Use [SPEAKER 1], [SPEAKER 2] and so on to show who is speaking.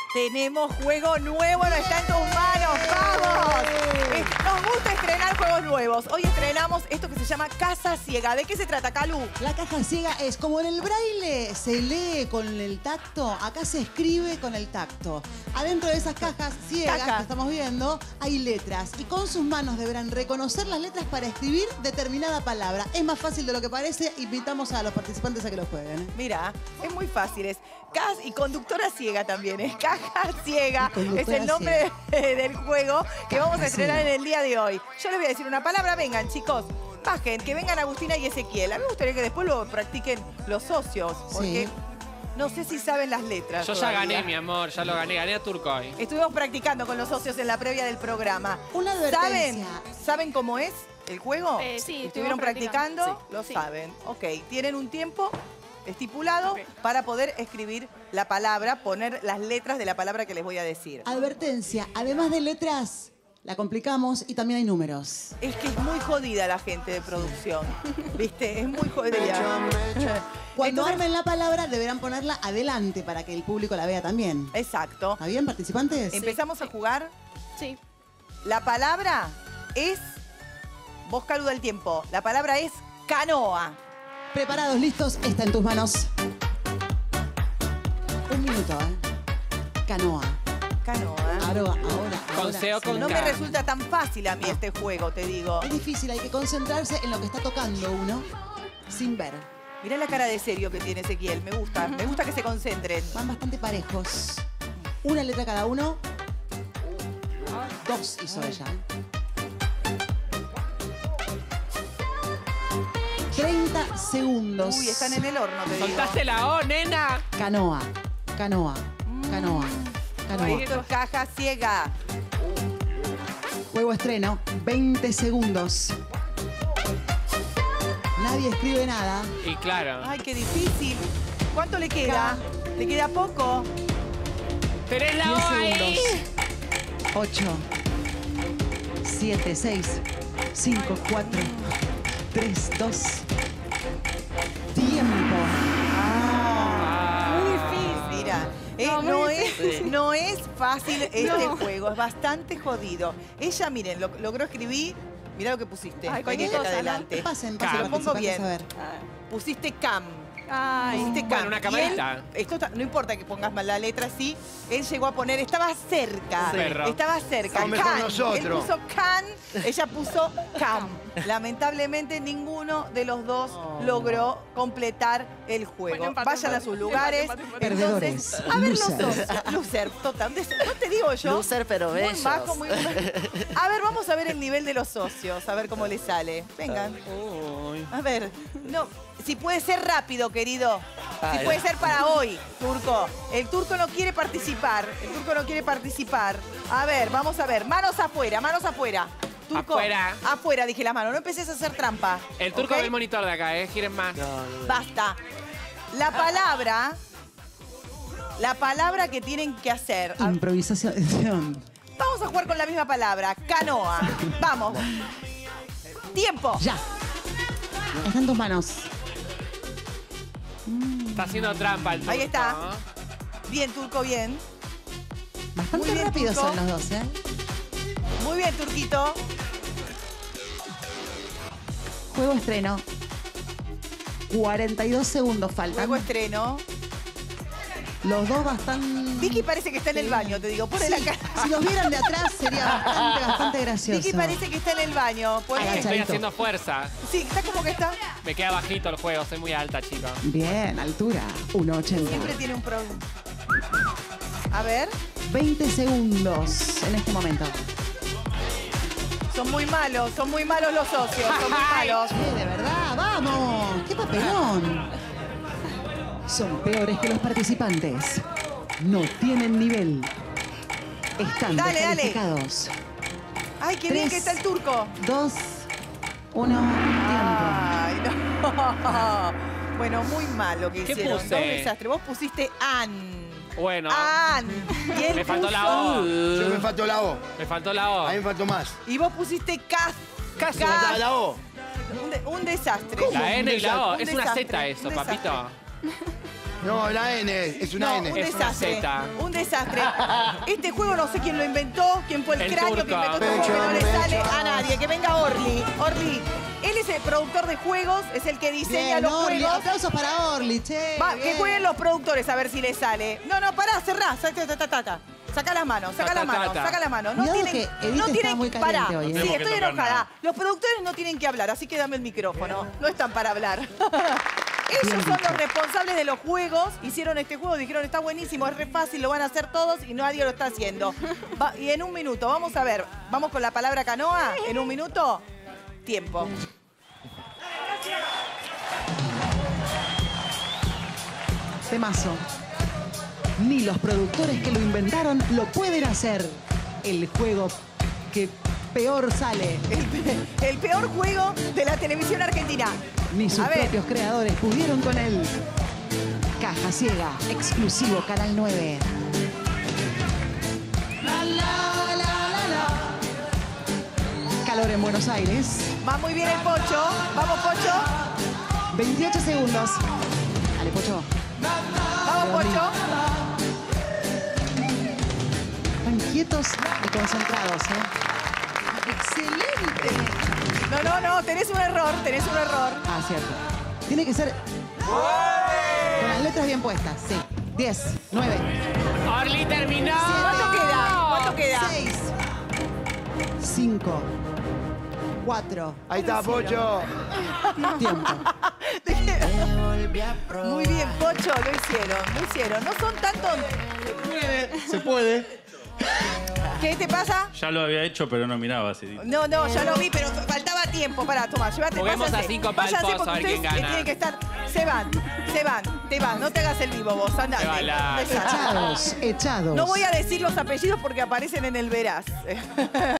[SPEAKER 1] Tenemos juego nuevo, no está en tus manos, ¡vamos! Nos gusta estrenar juegos nuevos. Hoy estrenamos esto que se llama Caja Ciega. ¿De qué se trata, Calu?
[SPEAKER 2] La caja ciega es como en el braille se lee con el tacto, acá se escribe con el tacto. Adentro de esas cajas ciegas que estamos viendo hay letras y con sus manos deberán reconocer las letras para escribir determinada palabra. Es más fácil de lo que parece, invitamos a los participantes a que lo jueguen.
[SPEAKER 1] Mira, es muy fácil, es y conductora ciega también, es Caja Ciega, es el nombre del juego que vamos a estrenar en el día de hoy. Yo les voy a decir una palabra, vengan chicos, bajen, que vengan Agustina y Ezequiel. A mí me gustaría que después lo practiquen los socios, porque no sé si saben las letras.
[SPEAKER 3] Yo ya gané, mi amor, ya lo gané, gané a Turco hoy.
[SPEAKER 1] Estuvimos practicando con los socios en la previa del programa.
[SPEAKER 2] Una advertencia.
[SPEAKER 1] ¿Saben cómo es el juego?
[SPEAKER 4] Sí.
[SPEAKER 1] ¿Estuvieron practicando? Sí, lo saben. Ok, tienen un tiempo estipulado para poder escribir la palabra, poner las letras de la palabra que les voy a decir.
[SPEAKER 2] Advertencia, además de letras, la complicamos y también hay números.
[SPEAKER 1] Es que es muy jodida la gente de producción, ¿viste? Es muy jodida.
[SPEAKER 2] Cuando armen la palabra deberán ponerla adelante para que el público la vea también.
[SPEAKER 1] Exacto.
[SPEAKER 2] ¿Está bien, participantes?
[SPEAKER 1] ¿Empezamos a jugar?
[SPEAKER 4] Sí.
[SPEAKER 1] La palabra es... Vos, Calu, del tiempo. La palabra es canoa.
[SPEAKER 2] Preparados, listos, está en tus manos. Un minuto, Canoa.
[SPEAKER 1] Canoa.
[SPEAKER 2] Ahora.
[SPEAKER 3] Con C o con
[SPEAKER 1] No
[SPEAKER 3] K.
[SPEAKER 1] me resulta tan fácil a mí este juego, te digo.
[SPEAKER 2] Es difícil, hay que concentrarse en lo que está tocando uno sin ver.
[SPEAKER 1] Mirá la cara de serio que tiene Ezequiel. Me gusta que se concentren.
[SPEAKER 2] Van bastante parejos. Una letra cada uno. Dos hizo ella. 30 segundos.
[SPEAKER 1] Uy, están en el horno, te digo.
[SPEAKER 3] ¡Soltaste la O, nena!
[SPEAKER 2] Canoa.
[SPEAKER 1] Esto es Caja Ciega.
[SPEAKER 2] Juego estreno, 20 segundos. Nadie escribe nada.
[SPEAKER 3] Y claro.
[SPEAKER 1] Ay, qué difícil. ¿Cuánto le queda? ¿Le queda poco?
[SPEAKER 3] ¡Tenés la
[SPEAKER 2] 10
[SPEAKER 3] O ahí!
[SPEAKER 2] segundos. 8, 7, 6, 5, 4, 3, 2. Tiempo.
[SPEAKER 1] Muy difícil. Mira, no es fácil este juego. Es bastante jodido. Ella, miren, logró escribir. Mirá lo que pusiste.
[SPEAKER 4] Ay,
[SPEAKER 1] Pañete
[SPEAKER 4] cualquier cosa,
[SPEAKER 2] Pasen,
[SPEAKER 1] adelante.
[SPEAKER 2] pasen,
[SPEAKER 1] Lo pongo
[SPEAKER 2] participantes,
[SPEAKER 1] bien.
[SPEAKER 2] a ver.
[SPEAKER 1] Pusiste cam.
[SPEAKER 4] Ay.
[SPEAKER 1] Pusiste
[SPEAKER 3] Bueno,
[SPEAKER 1] cam.
[SPEAKER 3] una
[SPEAKER 1] Y
[SPEAKER 3] camarita.
[SPEAKER 1] él, no importa que pongas mal la letra así, él llegó a poner, estaba cerca.
[SPEAKER 3] Perro.
[SPEAKER 1] Estaba cerca.
[SPEAKER 5] Somos mejor
[SPEAKER 1] Can.
[SPEAKER 5] nosotros.
[SPEAKER 1] Él puso can, ella puso cam. Lamentablemente ninguno de los dos logró completar el juego.
[SPEAKER 4] Bueno, empate,
[SPEAKER 1] Vayan a
[SPEAKER 4] empate.
[SPEAKER 1] sus lugares.
[SPEAKER 4] Empate.
[SPEAKER 2] Perdedores.
[SPEAKER 1] Entonces, a ver los
[SPEAKER 2] Loser.
[SPEAKER 1] dos. Loser, total. No te digo yo.
[SPEAKER 6] Loser, pero
[SPEAKER 1] Muy
[SPEAKER 6] bellos.
[SPEAKER 1] bajo, muy... A ver, vamos a ver el nivel de los socios, a ver cómo les sale. Vengan.
[SPEAKER 3] Uy.
[SPEAKER 1] A ver, no, si puede ser rápido, querido. Si puede ser para hoy, Turco. El Turco no quiere participar. El Turco no quiere participar. A ver, vamos a ver. Manos afuera, manos afuera. Turco,
[SPEAKER 3] Afuera.
[SPEAKER 1] afuera, dije las manos. No empecés a hacer trampa.
[SPEAKER 3] El Turco
[SPEAKER 1] ¿ok?
[SPEAKER 3] ve el monitor de acá, giren más.
[SPEAKER 1] Basta. La palabra que tienen que hacer.
[SPEAKER 2] Improvisación.
[SPEAKER 1] Vamos a jugar con la misma palabra. Canoa. Vamos. Tiempo.
[SPEAKER 2] Ya. Está en tus manos.
[SPEAKER 3] Está haciendo trampa el Turco.
[SPEAKER 1] Ahí está. Bien, Turco, bien.
[SPEAKER 2] Bastante
[SPEAKER 1] Muy bien,
[SPEAKER 2] rápidos
[SPEAKER 1] Turco.
[SPEAKER 2] son los dos, ¿eh?
[SPEAKER 1] Muy bien, Turquito.
[SPEAKER 2] Juego estreno. 42 segundos faltan.
[SPEAKER 1] Juego estreno.
[SPEAKER 2] Los dos bastante...
[SPEAKER 1] Vicky parece que está en el baño, te digo. Ponle la cara.
[SPEAKER 2] Si los vieran de atrás sería bastante gracioso.
[SPEAKER 1] Vicky parece que está en el baño. Ponle-
[SPEAKER 2] Agachadito.
[SPEAKER 3] Estoy haciendo fuerza.
[SPEAKER 1] Sí, está como que está.
[SPEAKER 3] Me queda bajito el juego, soy muy alta, chicos.
[SPEAKER 2] Bien, altura. 1,80.
[SPEAKER 1] Siempre tiene un problema. A ver.
[SPEAKER 2] 20 segundos en este momento.
[SPEAKER 1] Son muy malos los socios. Son muy malos.
[SPEAKER 2] De verdad, vamos. ¡Qué papelón! Son peores que los participantes. No tienen nivel. Están
[SPEAKER 1] Dale, dale.
[SPEAKER 2] descalificados.
[SPEAKER 1] Ay, qué bien
[SPEAKER 2] 3,
[SPEAKER 1] que está el Turco.
[SPEAKER 2] 2, 1, tiempo.
[SPEAKER 1] Ay, no. Bueno, muy mal lo que
[SPEAKER 3] ¿Qué
[SPEAKER 1] hicieron.
[SPEAKER 3] puse?
[SPEAKER 1] No, un desastre. Vos pusiste an.
[SPEAKER 3] Bueno,
[SPEAKER 1] An. Y él
[SPEAKER 3] me faltó
[SPEAKER 1] puso-
[SPEAKER 3] la O.
[SPEAKER 5] Yo me faltó la O.
[SPEAKER 3] Me faltó la O.
[SPEAKER 5] A mí me faltó más.
[SPEAKER 1] Y vos pusiste cas.
[SPEAKER 5] Casi me faltaba la O.
[SPEAKER 1] Un desastre.
[SPEAKER 3] La N y la O.
[SPEAKER 1] Un
[SPEAKER 3] Es una
[SPEAKER 1] desastre,
[SPEAKER 3] Z eso,
[SPEAKER 1] un desastre.
[SPEAKER 3] papito.
[SPEAKER 5] No, la N, es una
[SPEAKER 1] No,
[SPEAKER 5] N.
[SPEAKER 1] un
[SPEAKER 3] Es una
[SPEAKER 1] desastre.
[SPEAKER 3] zeta.
[SPEAKER 1] Un desastre. Este juego no sé quién lo inventó, quién fue el
[SPEAKER 3] El
[SPEAKER 1] cráneo que
[SPEAKER 3] turco.
[SPEAKER 1] inventó este juego que no le
[SPEAKER 5] Pecho,
[SPEAKER 1] sale
[SPEAKER 5] pecho.
[SPEAKER 1] a nadie. Que venga Orly. Orly. Él es el productor de juegos, es el que diseña
[SPEAKER 2] Bien,
[SPEAKER 1] los
[SPEAKER 2] Orly.
[SPEAKER 1] juegos.
[SPEAKER 2] Aplausos para Orly, che.
[SPEAKER 1] Va,
[SPEAKER 2] bien.
[SPEAKER 1] que jueguen los productores a ver si les sale. No, pará, cerrá. Saca las manos, saca las manos, saca las manos. No
[SPEAKER 2] Cuidado
[SPEAKER 1] tienen,
[SPEAKER 2] que Edith
[SPEAKER 1] no
[SPEAKER 2] está
[SPEAKER 1] tienen,
[SPEAKER 2] muy caliente
[SPEAKER 1] pará.
[SPEAKER 2] hoy, ¿eh?
[SPEAKER 1] Sí,
[SPEAKER 4] Tenemos que
[SPEAKER 1] estoy
[SPEAKER 4] tocar
[SPEAKER 1] enojada.
[SPEAKER 4] nada.
[SPEAKER 1] Los productores no tienen que hablar, así que dame el micrófono. No están para hablar. Ellos son los responsables de los juegos, hicieron este juego, dijeron está buenísimo, es re fácil, lo van a hacer todos y nadie lo está haciendo. Y en un minuto, vamos a ver, vamos con la palabra canoa, en un minuto, tiempo.
[SPEAKER 2] Temazo. Ni los productores que lo inventaron lo pueden hacer. El juego que peor sale.
[SPEAKER 1] El peor juego de la televisión argentina.
[SPEAKER 2] Ni sus
[SPEAKER 1] A ver.
[SPEAKER 2] propios creadores pudieron con él. Caja Ciega, exclusivo Canal 9. Calor en Buenos Aires.
[SPEAKER 1] Va muy bien el Pocho, vamos Pocho,
[SPEAKER 2] 28 segundos. Dale, Pocho.
[SPEAKER 1] vamos Pocho.
[SPEAKER 2] Están quietos y concentrados, ¿eh? ¡Excelente!
[SPEAKER 1] No, tenés un error.
[SPEAKER 2] Ah, cierto. Tiene que ser con las letras bien puestas, sí. 10, 9,
[SPEAKER 3] Orly terminó.
[SPEAKER 1] ¿Cuánto queda?
[SPEAKER 2] 6, 5, 4,
[SPEAKER 5] Ahí está, Pocho.
[SPEAKER 2] tiempo.
[SPEAKER 1] Muy bien, Pocho, lo hicieron. No son tantos.
[SPEAKER 5] Se puede.
[SPEAKER 1] ¿Qué te pasa?
[SPEAKER 4] Ya lo había hecho, pero no miraba así.
[SPEAKER 1] No, ya lo vi, pero faltaba tiempo. Pará, toma, llévate.
[SPEAKER 3] Juguemos
[SPEAKER 1] váyanse.
[SPEAKER 3] a 5 para el
[SPEAKER 1] Váyanse
[SPEAKER 3] pozo, a
[SPEAKER 1] porque
[SPEAKER 3] ver quién
[SPEAKER 1] ustedes
[SPEAKER 3] gana.
[SPEAKER 1] tienen que estar. Te van. No te hagas el vivo vos, andate.
[SPEAKER 3] Se va la-
[SPEAKER 1] Desastre.
[SPEAKER 2] Echados.
[SPEAKER 1] No voy a decir los apellidos porque aparecen en el veraz.